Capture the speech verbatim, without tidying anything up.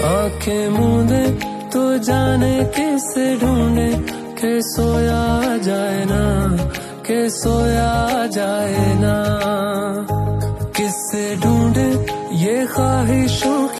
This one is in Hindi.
आंखें मूंदे तो जाने किसे ढूंढे, के सोया जाए ना, के सोया जाए ना। किससे ढूंढे ये ख्वाहिशों